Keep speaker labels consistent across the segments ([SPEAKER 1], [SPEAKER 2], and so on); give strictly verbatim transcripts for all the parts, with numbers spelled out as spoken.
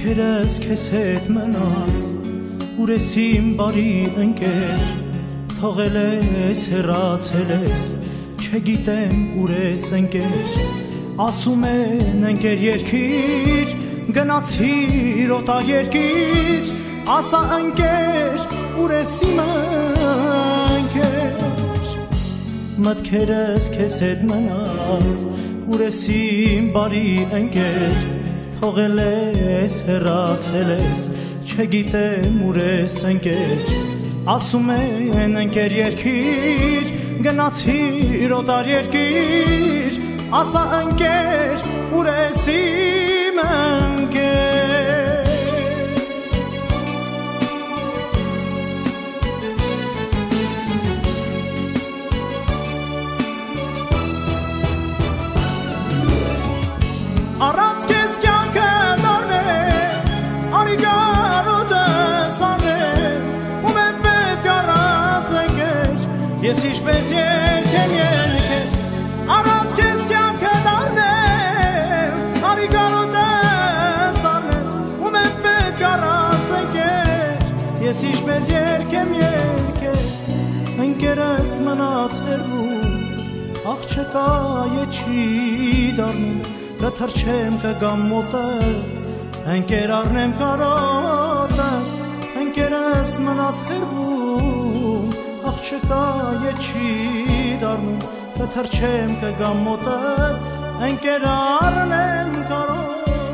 [SPEAKER 1] ընկերս քեզ հետ մնաց ուրեսիմ բարի ընկեր թողել ես հեռացել ես չգիտեմ ուր ես ընկեր ասում են ընկեր երկիր գնացիր օտա երկիր ասա ընկեր ուր ես իմ ընկեր մտքերս քեզ հետ մնաց ուրեսիմ բարի ընկեր թողել ես հեռացել ես չգիտեմ ուր ես ընկեր ասում են ընկեր երկիր գնացիր օտար երկիր ասա ընկեր ուր ես իմ ընկեր առանց քեզ կյանքը դառնե արիգարո դեսանե ում է պետք առած ընկեր ես ինչպես երկեմ երկեր առանց քեզ կյանքը դառնե արիգարո դեսանե ում է պետք առած ընկեր ես ինչպես երկեմ երկեր ընկերս մնաց հեռվում աղջկա եչի դառնում կթրջեմ կգամ մոտը ընկեր առնեմ կարոտը ընկերս մնաց հեռվում աղջկա եչի դառնում կթրջեմ կգամ մոտը ընկեր առնեմ կարոտը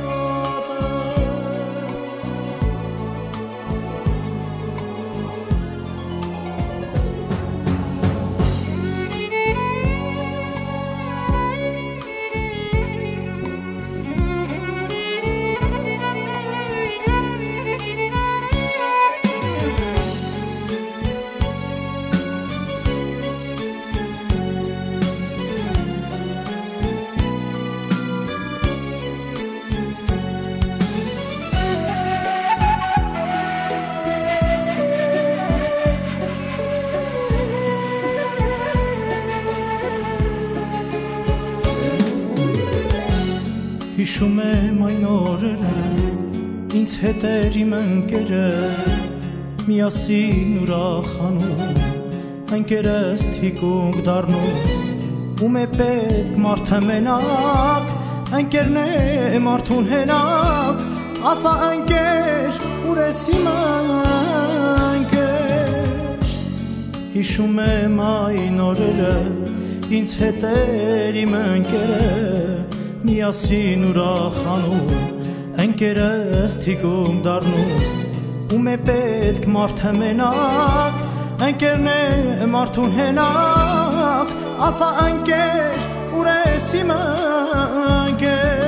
[SPEAKER 1] Հիշում եմ այն օրերը, ինձ հետ էր իմ ընկերը, միասին ուրախանում, ընկերս թիկունք դառնում, ում է պետք մարդը մենակ, ընկերն է մարդուն հենակ, ասա ընկեր, ուր ես իմ ընկեր, հիշում եմ այն օրերը, ինձ հետ էր իմ ընկերը, միասին ուրախանում, ընկերս թիկունք դառնում, ում է պետք մարդը մենակ, ընկերն է մարդուն հենակ, ասա ընկեր, ուր ես իմ ընկեր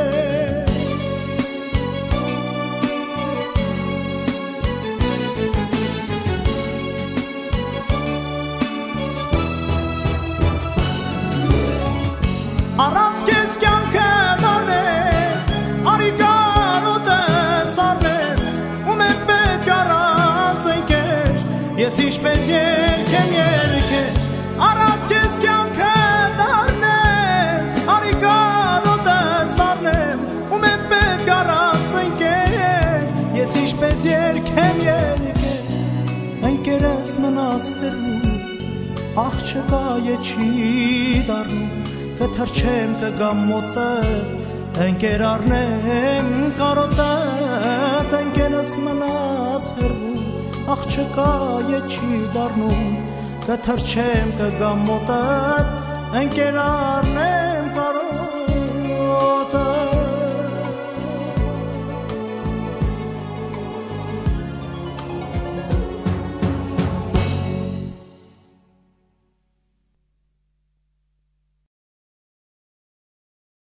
[SPEAKER 1] առանց քեզ կյանքը դառնե արիգարո դեսարնե ում է պետք առած ընկեր ես ինչպես երկեմ երկեր առանց քեզ կյանքը դառնե արիգարո դեսարնե ում է պետք առած ընկեր ես ինչպես երկեմ երկեր ընկերս մնաց հեռվում աղջկա եչի դառնում կթրջեմ կգամ մոտը ընկեր առնեմ կարոտը ընկերս մնաց հեռվում աղջկա եչի դառնում կթրջեմ կգամ մոտը ընկեր առնեմ